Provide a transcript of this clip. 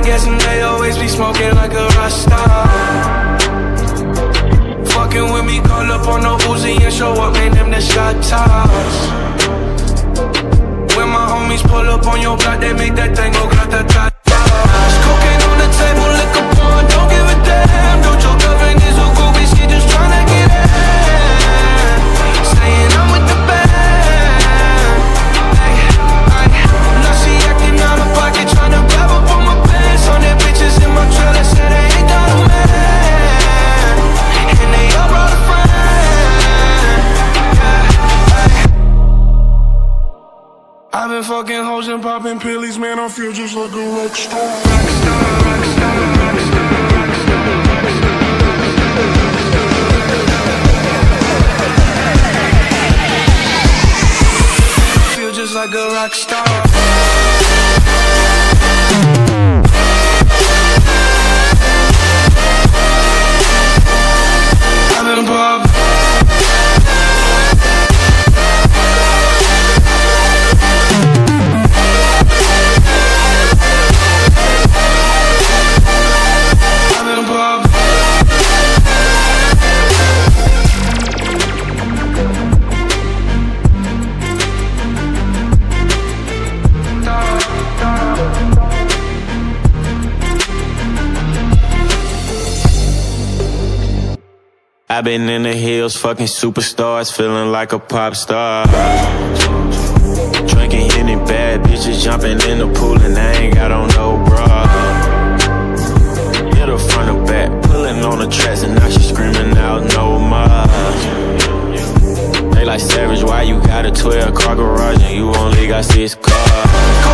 guessing they always be smoking like a Rasta. Fucking with me, call up on the Uzi and show up, man, them the shot toss. When my homies pull up on your block, they make that thing go grata-ta-ta. Cocaine on the table, liquor porn, don't give a damn. Don't your girlfriend is a groupie, she just tryna get in. Saying I'm with the band. Now she acting out of pocket, tryna grab up on my pants. On their bitches in my trailer, said they ain't got a man. And they all brought a friend. I've been fucking hoes and popping pillies, man, I feel just like a rock star. Feel just like a rock star. I've been popping. I've been in the hills, fucking superstars, feeling like a pop star. Drinking Henny, bad bitches jumping in the pool, and I ain't got on no bra. Hit her front or back, pulling on the tracks, and now she screaming out no more. They like Savage, why you got a 12-car garage and you only got 6 cars?